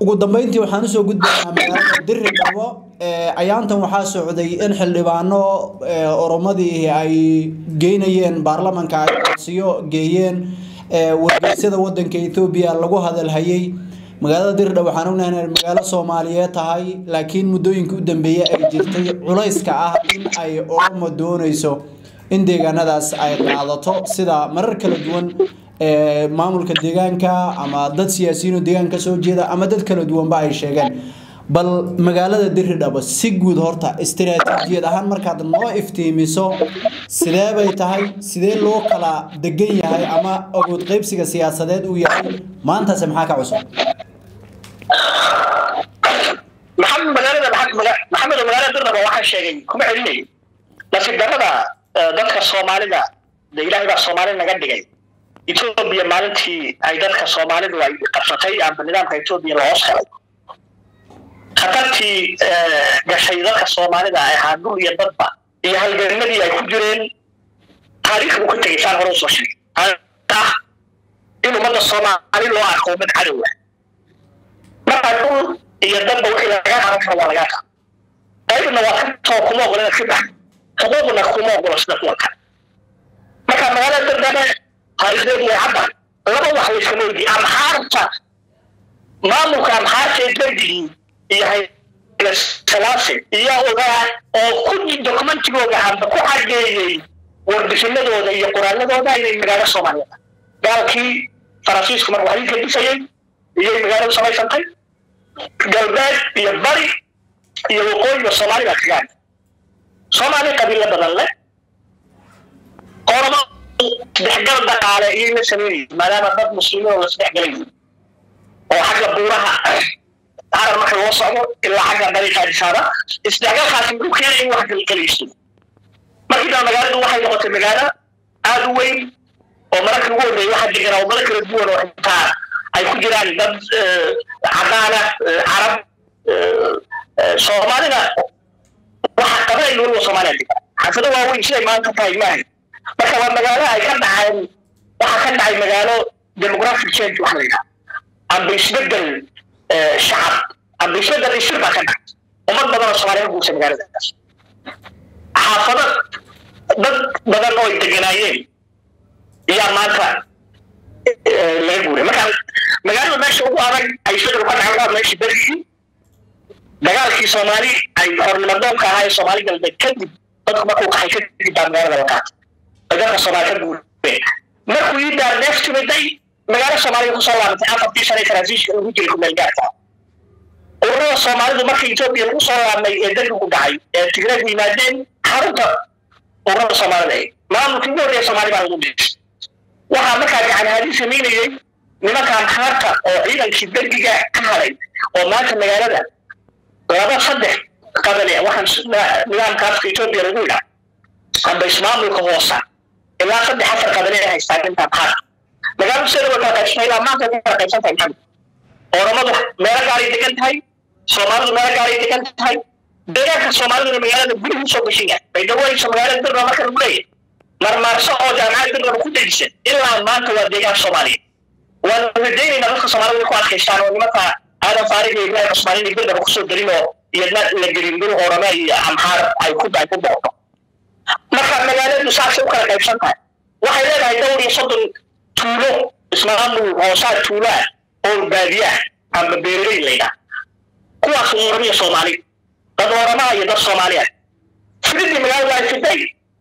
ugu dambeyntii waxaan soo gudbinaa magaalada Diridhabo ayaantan waxaa socday in xildhibaano Oromadii ay geynayeen baarlamaanka ay codsiyo geeyeen wargeysyada wadanka Ethiopia lagu hadalhayay magaalada Diridhabo waxaan ognahay magaalo Soomaaliyeed tahay laakiin muddooyinka u dambeeyay ay jirtay culayska ah in ay Oromo doonayso in deegaanadaas ay qaadato sida marar kala duwan maamulka deegaanka ama dad siyaasiyiin deegaanka soo jeeda ama dad kala duwan ba ay sheegeen bal magaalada Diridhabo si guud horta istiraatiijiyad ahaan markaad noo iftiimiso sidee bay tahay sidee loo kala degan yahay ama awood qaybsiga siyaasadeed uu yahay maanta maxaa ka cusub محمد magaalada Diridhabo waxa sheegay kuma celinay laakiin darada dadka Soomaalida Ilaahay baa Soomaali naga dhigay Ethiopia maalintii ay dadka Soomaalidu ay qabsatay ama nidaamka Ethiopia loo saaray khatartii gashay dadka Soomaalida ay haadul iyo dadba iyo halganadii ay ku jireen taariikhdu ku tagaysan hore soo sheegay in ummadda Soomaali loo arko mid cadow ah marka iyo dadba wixii laga qaban karo waa laga qaban ayna waa ka kuma ogolada sida xububna kuma ogolada sida kuwa marka magaalada Diridhabo taariikhdeedu waa cadda laba wax la isku nooldi amxaarta maamulka amxaarta dadii iyo salaasi iyo ogaa oo ku documentigooda hadda ku xageeyay warbixinadooda iyo qoraalladooda inay magaalada Soomaaliya dalkii Faransiisku mar waxay ka dhisayeen iyo magaalada samaysantay galbeed iyo bari iyo waqooyi Soomaaliya kagaan Soomaali qabiil badan leh Oromo dexgal dhaqaale iyo sameeyay maadaama dad muslimiin oo isdhexgalay oo xagga buuraha arag marka loo socdo ilaa xagga dariiqa dhisada isdhexgalkaas inuu keenay wax kaliisto markii magaaladu waxay noqotay magaalo aad u weyn oo marka ugu horeeyay waxa degan oo marka kala duwan oo intaa ay ku jiraan dad cadaan Arab Soomaalida waxa qabay loo Soomaaliyeed xafada waa weyn shay maanta tahay maahay marka waa magaalo ay ka dhaceen waxa ka dhacay magaalo demographic change wax la yiraahdo am isbedel shacab am isbedel shirba ka dhacay ummad badan oo Soomaaliyeed ku soo magaaladaas xaafada dad badan oo deganayeen iyo maanta la guuray marka magaalada meesha ugu adag ay soo ka dhacay meesha berigi dagaalkii Soomaali ay hornimadoonka ahaa Soomaali galbeed kadib dadku markuu ka haysan magaalada la qaatay dadka Soomaaliyeed guuray markuu yidaan neeftu miday magaalada Soomaaliya ku soo laabtay afartii sano transition ugu jiray meel gaarta ururada Soomaalidu markii Ethiopia lagu soo laabmay ee dalku ku dhacay ee Tigray yimaadeen xarunta ururada Soomaaliyeed maamulka ugu horeeyay Soomaaliya baa lagu dhisay waxa markaa gacan hadii sameeyay nimankan xarta oo ciidankii dalkiga ka haray oo maanta magaalada laba saddex qabale waxaan nidaamkaas Ethiopia lagu dhacay amba ismaamulka hoosa ilaa saddex afar qabale ay haystaan inta xaq magaalada sida wada ka shaqeeya maanta ka qaybsantahay Oromadu meel gaar ay degan tahay Soomaalidu meel gaar ay degan tahay deegaanka Soomaalidu magaalada gudaha soo gashay bay daway Soomaaliyeed Diridhabo marka lagu leeyahay marmarso oo jaamacad Diridhabo ku degsan ilaa maanta waa deegaan Soomaaliyeed waan wadaynayna dadka Soomaaliyeed ku adkaystaan oo nimanka aadan faariga Ibrahim Soomaaliyeed Diridhabo ku soo darino iyo la gelin dul Oromo iyo Amxaar ay ku dhacdo marka magaaladu saas u kala qaybsantahay waxay leedahay dhowr iyo 30 tuulo ismaamul hoosa tuula oo baadiya ama beeraley leeyahay kuwaas Oromo iyo Soomaali dad Oromo iyo dad Soomaaliyeed sidii magaalada ay fiday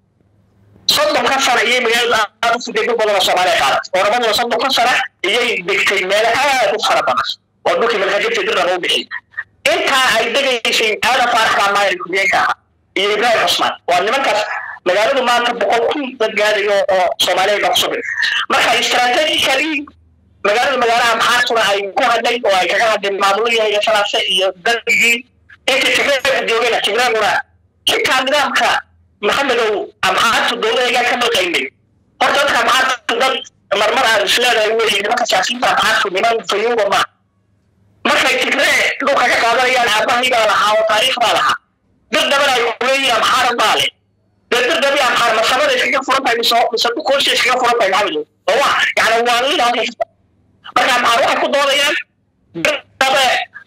صدق كسر أيه مجال أبو سديد بدل Soomaaliya قارت وربنا صدق كسر أيه بكتير ملها أبو خربانس ودوك من هجيب تدرنا هو بحي أنت عيدك شيء أنا فارق ما يركض يبغى عثمان وأنا مركز مجال ما تبقى كل تجاري Soomaaliya بقصبه مركز استراتيجي مجال عم حاصل أي كهدي أو أي كهدي معمولية هي ثلاثة يدرجي أنت تقدر تجيبنا تجيبنا كان درامك محمد أم حاط الدولة يجا كم القيمة قلت أم حاط الدولة مرة السلالة يقول إنك سياسيين أم حاط من فيوم وما ما في تكرار لو كذا كذا يعني أبغى يجا لها وتاريخ لها ضد ده يقول أم حاط بالي ضد ده أم حاط مسافة إيش فرق بين مسافة كل شيء إيش فرق بين عمله هو يعني هو اللي هذا بس أم حاط واحد الدولة يعني ضد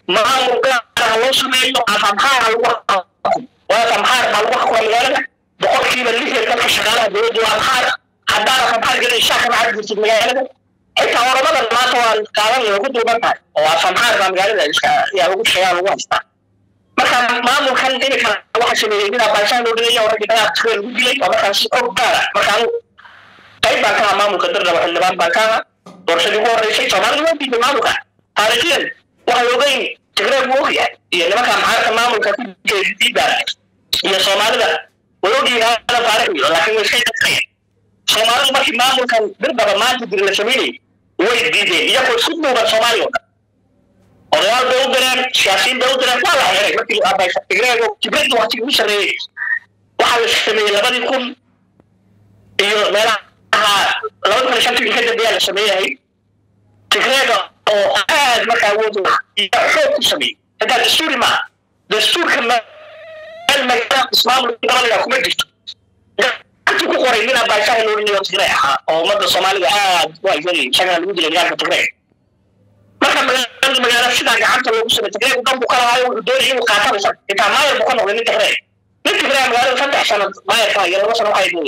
maamul gaar loo sameeyo afamxaar lagu waa afamxaar baa lagu xukumaa magaalada boqolkiiba 60 dadka shaqaalaha dowladda waa afamxaar haddaan afamxaar gelin shaqo ma caddisid magaalada xitaa oramada maanta waa qaadan lagu duuban tahay oo afamxaar baa magaalada yaa lagu sheegaa lagu haystaa marka maamulkan iminka waxa sameeyay mid abaashaan loo dhigay oo ragga tirada lagu dilay oo markaas og gaara markaa qayb baa ka maamulka dirda waxa labaan baa ka doorashadii ugu horeysay Soomaaliya waa diiday maamulka taariikhiyan waxa loogayn Tigray uu yahay iyo nimanka maxaarka maamulka ku jeedida iyo Soomaalida walogii hada taariikhi laakiin way iska dhaqayeen Soomaalidu markii maamulkan dirda maanta dir la sameeyay way diideen iyagoo isku duuban Soomaaliya odayaal bay u direen siyaasiyiin bay u direen waa la xiray markii abaysa Tigray Tigray waqti ugu sareeyay waxa la sameeyay 2000 iyo meelaha 2005 ka dambeeyay la sameeyay Tigray oo aad markaa awood iyo xoog ku sameeyay hada dastuuri ma dastuurka المجال اسمه الدولة كم جت أنت كقري من أبايسها اللي نيجي تقرأ أو مدة الصومالية وايد شغال المدير اللي قاعد تقرأ ما كان المجال شيء ده عن تلو بس تقرأ وكم بكرة هاي دوري وقاطع بس إذا ما يبغون ولا تقرأ نتقرأ مجال فتح عشان ما يفهم يلا بس أنا هاي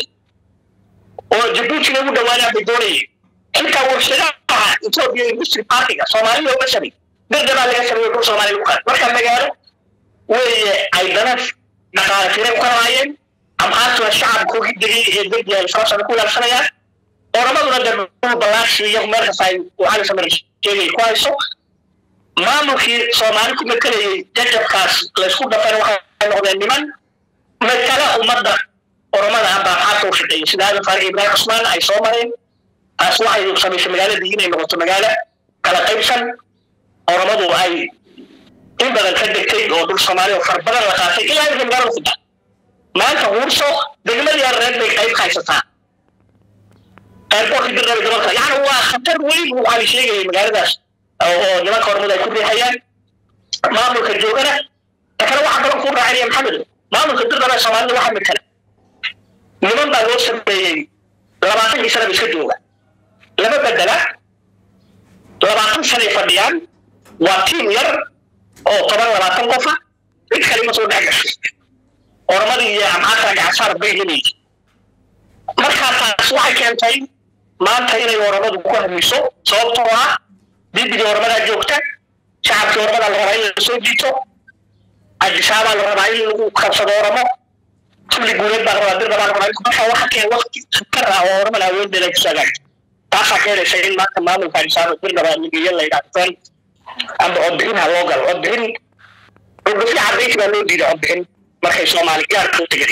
وجبوتي نقول دوانا بدوري أنت وشجع أنت بيجي بارتي الصومالية وبشري نقدر على يسوي كل صومالي وقاطع ما كان مجال وأيضا نقال فينا وكراين أم حتى الشعب كل جدي جدي الفرص كلها السنة ورمضان ندر بلاش يوم مرة فاي وعلى سمر شيء كويس ما نخي صومالي كم كله جد خاص لسكون دفعنا واحد نقول نمان مثلا ومدة ورمضان عم بحثوا في شيء سيدا فرق إبراهيم عثمان أي صومالي أسمع يسمى في مجال الدين إنه في مجال كلا قيمسا ورمضان أي إن بدل كدكتي أو دول صومالي وفربنا وخاصة إلا إذا مجرد كده ما أنت ورثه دجمل يرد بكيف خايسة أربعة كده بدرجة يعني هو خطر وين هو على شيء مجرد بس أو لما كورمو ده يكون حيان ما أمر كجوجنا تكلم واحد بلون كورة عليه محمد ما أمر كده ده صومالي واحد مكان لمن بلوش ب لما تيجي سنة بيسكتوه لما بدله لما تيجي سنة فديان واتين ير أو طبعا ولا تنقفه الكلمة تقول حاجة ورمضي عماتها عصار بيجني مركز واحد كان تاي ما تاي ورمضي بكون ميسو صوتها بيبي ورمضي جوكتا شعب ورمضي الربعين سوجيتو الشعب الربعين وخمسة ورمضي كل جولة برا الربعين كل واحد كان وقت كرر ورمضي أول دليل سجل تاسع كده شيء ما تمام الفريسان الربعين يلا يدخل أم أبدين هالوجل أبدين وفي عريس قالوا دي أبدين markay Soomaaliya ku tagay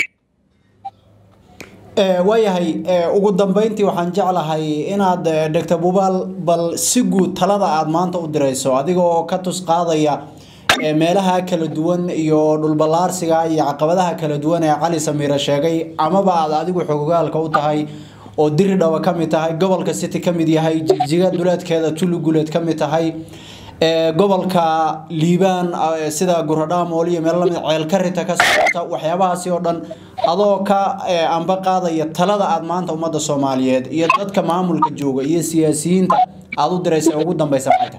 wayahay ugu dambeyntii waxaan jeclahay inaad Dr. Buubal bal si guud talada aad maanta u dirayso adigoo ka tus qaadaya meelaha kala duwan iyo dhul balaarsiga iyo caqabadaha kala duwan ee Cali Samiir sheegay amaba aad adigu xogogaalka u tahay oo Diridhawa ka mid tahay gobolka City ka mid yahay Jigjiga duleedkeeda Tuluguleed ka mid tahay gobolka Liibaan sida Guradhaam oo iyo meel la mid ceel karinta ka socota waxyaabahaasi oo dhan adoo ka anba qaadaya talada aad maanta ummadda Soomaaliyeed iyo dadka maamulka jooga iyo siyaasiyiinta aad u diraysaa ugu dambaysa xayta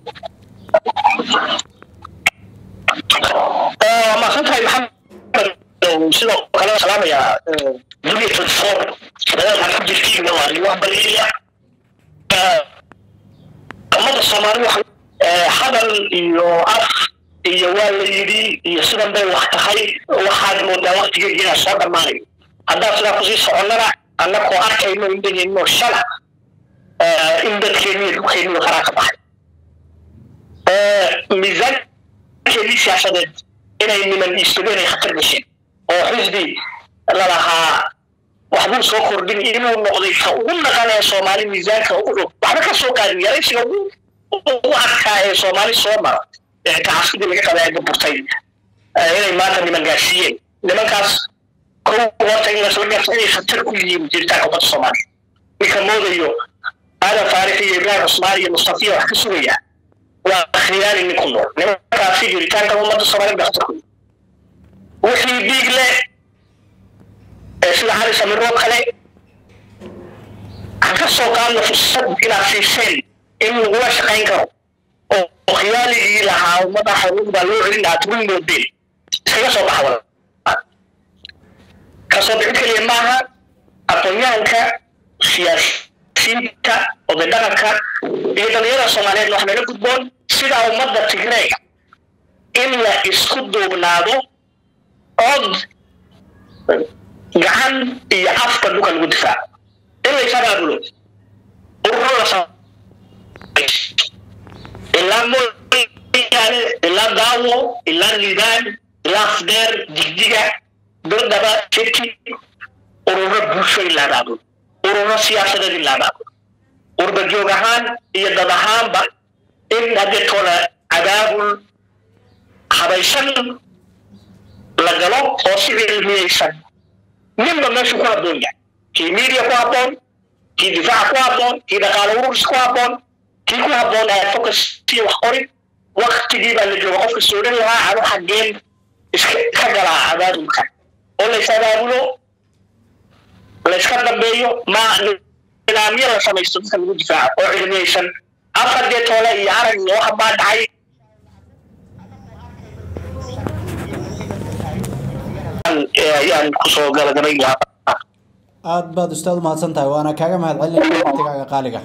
ma xantay maxamed sida kala salaamaya dunida soo dadka ku jirtiin waa wax baliya ummadda Soomaaliyeed hadal iyo af iyo waalidi iyo sidan bay wax tahay waxaad moodaa waqtigeeda soo dhamaanay hadda sida ku sii soconana annagoo arkayno indhayno shala indhalkeenu ku xidhno qaraaqa baxay miisaan keli siyaasadeed inay niman isbedel ay khatar gashay oo xisbi la lahaa waxbuu soo kordhin inuu noqday ka ugu naqanaya Soomaali miisaanka ugu dhow waxba ka soo qaadin yaraysiga وأكثر Soomaali soo mara taasidi laga qaday burtay inay maanta niman gaarsiiyeen nimankaas kuwa in la soo gaarsiiyay khatar ku yihiin jiritaanka ummadda Soomaali ninka moodayo hada taariikhi Ibrahim Cusmaan iyo Mustafa wax ka sugaya waa khiyaali ninkun nimankaas jiritaanka ummadda Soomaali khatar ku wixii diigle sida Cali Samiir oo kale ka soo qaadna fursad ila fiisan إنه هو شقين كرو وخيالي لها ومدى حروب بالو علينا تقول مودين سيجا صباح ولا كصباح كلي معها أطنيانك سياسينك وبدنك إذا ليرة سومالية نحن نقول سيدا ومدى تجري إلا إسكدوا بنادو أود جهان يعفك دوك الودفاع إلا يسابع بلو الرؤى إلا مول إلا داو إلا نيدان إلا فدر جديدة دول دابا تيتي أورورا بوشو إلا دابو أورورا سياسة إلا دابو أورورا جوغهان إيا دابهان با إن هذه تولا عذاب حبايشان لغلو أوسير الميشان نمنا نشو كوا دنيا كي ميديا كوا بون كي دفاع كوا بون كي دقال ورس كوا بون كي كوا بون فوكس في وحوري وقت دي بقى اللي جوا أوف السوري لها عرو حقين إسكاقلا عذاب مكان ولا يسابقوا ولا يسكتنا بيو ما نعمير لسما يستطيع الدفاع أو علميشان أفضل دي تولا يعرف واحد بعد عاي يعني كسو قال aad baad ustaad mahadsan tahay waana kaaga mahadcelinaya waqtigaaga qaaliga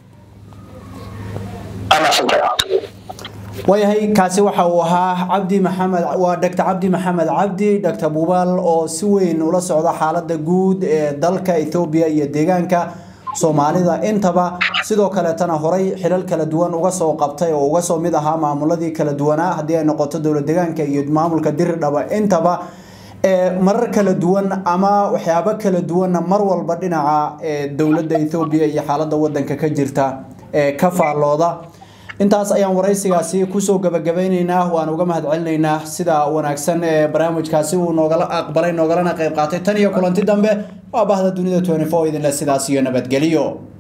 wayahay kaasi waxa uu ahaa Cabdi Maxamed waa Dr. Cabdi Maxamed Cabdi Dr. Buubal oo si weyn ula socda xaaladda guud ee dalka Ethiopia iyo deegaanka Soomaalida intaba sidoo kale tan horay xilal kala duwan uga soo qabtay oo uga soo mid ahaa maamuladii kala duwanaa hadii ay noqoto dawlad deegaanka iyo maamulka Dirdhaba intaba marar kala duwan ama waxyaabo kala duwan mar walba dhinaca dawladda Ethiopia iyo xaaladda wadanka ka jirta ka faalooda intaas ayaan waraysigaasi ku soo gabagabaynaynaa waan uga mahadcelinaynaa sida wanaagsan ee barnaamijkaasi uu noogala aqbalay noogalana qayb qaatay tan iyo kulanti dambe waa bahda dunida 24 idin la sidaas iyo nabadgeliyo